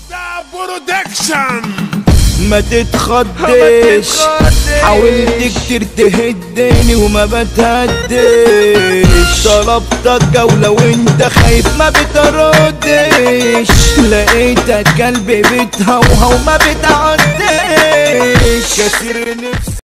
برودكشن. ما تتخضش، حاولت كتير تهدني وما بتهدش، طلبتك جولة وانت خايف ما بتردش، لقيتك قلبي بتهوهو ما بتعدش، كسر نفسي